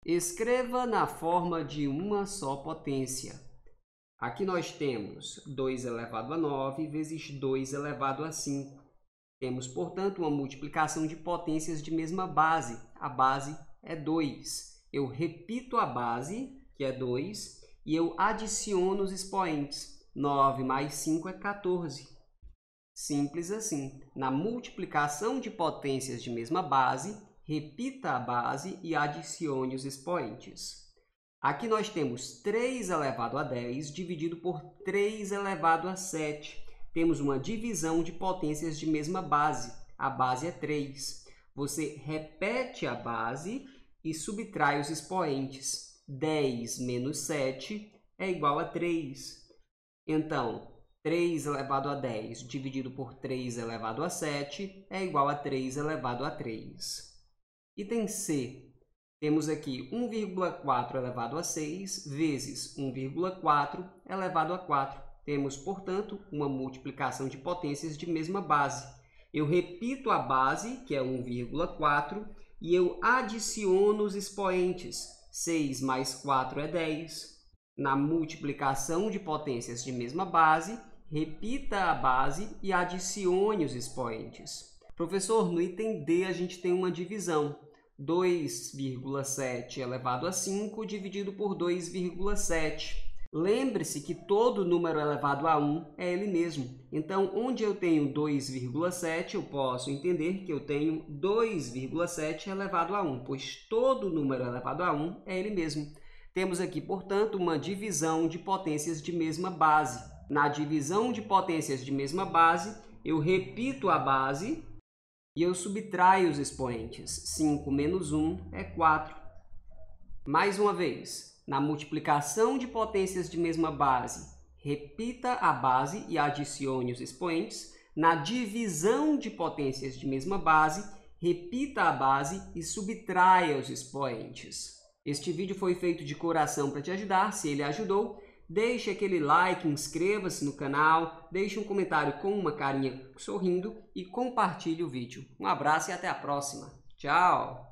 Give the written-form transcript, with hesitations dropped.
Escreva na forma de uma só potência. Aqui nós temos 2 elevado a 9 vezes 2 elevado a 5. Temos, portanto, uma multiplicação de potências de mesma base. A base é 2. Eu repito a base, que é 2, e eu adiciono os expoentes. 9 mais 5 é 14. Simples assim. Na multiplicação de potências de mesma base, repita a base e adicione os expoentes. Aqui nós temos 3 elevado a 10 dividido por 3 elevado a 7. Temos uma divisão de potências de mesma base. A base é 3. Você repete a base e subtrai os expoentes. 10 menos 7 é igual a 3. Então, 3 elevado a 10 dividido por 3 elevado a 7 é igual a 3 elevado a 3. Item C. Temos aqui 1,4 elevado a 6 vezes 1,4 elevado a 4. Temos, portanto, uma multiplicação de potências de mesma base. Eu repito a base, que é 1,4, e eu adiciono os expoentes. 6 mais 4 é 10. Na multiplicação de potências de mesma base, repita a base e adicione os expoentes. Professor, no item D a gente tem uma divisão. 2,7 elevado a 5 dividido por 2,7. Lembre-se que todo número elevado a 1 é ele mesmo. Então, onde eu tenho 2,7, eu posso entender que eu tenho 2,7 elevado a 1, pois todo número elevado a 1 é ele mesmo. Temos aqui, portanto, uma divisão de potências de mesma base. Na divisão de potências de mesma base, eu repito a base e eu subtraio os expoentes. 5 menos 1 é 4. Mais uma vez, na multiplicação de potências de mesma base, repita a base e adicione os expoentes. Na divisão de potências de mesma base, repita a base e subtraia os expoentes. Este vídeo foi feito de coração para te ajudar. Se ele ajudou, deixe aquele like, inscreva-se no canal, deixe um comentário com uma carinha sorrindo e compartilhe o vídeo. Um abraço e até a próxima. Tchau!